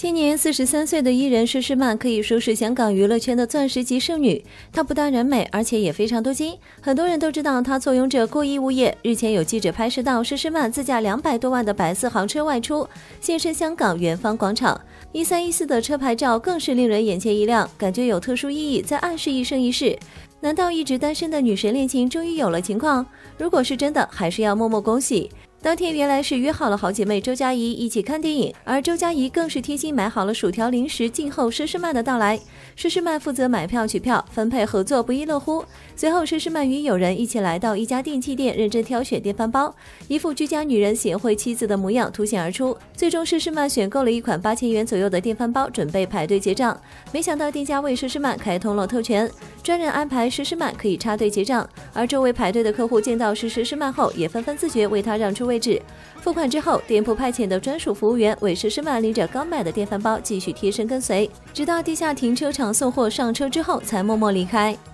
今年43岁的艺人佘诗曼可以说是香港娱乐圈的钻石级剩女。她不但人美，而且也非常多金。很多人都知道她坐拥着过亿物业。日前有记者拍摄到佘诗曼自驾200多万的白色豪车外出，现身香港圆方广场。1314的车牌照更是令人眼前一亮，感觉有特殊意义，在暗示一生一世。难道一直单身的女神恋情终于有了情况？如果是真的，还是要默默恭喜。当天原来是约好了好姐妹周佳怡一起看电影，而周佳怡更是贴心买好了薯条零食，静候佘诗曼的到来。佘诗曼负责买票取票，分配合作不亦乐乎。随后佘诗曼与友人一起来到一家电器店，认真挑选电饭煲，一副居家女人贤惠妻子的模样凸显而出。最终佘诗曼选购了一款8000元左右的电饭煲，准备排队结账。没想到店家为佘诗曼开通了特权，专人安排佘诗曼可以插队结账，而周围排队的客户见到是佘诗曼后，也纷纷自觉为她让出位置。付款之后，店铺派遣的专属服务员为佘诗曼拎着刚买的电饭煲继续贴身跟随，直到地下停车场送货上车之后，才默默离开。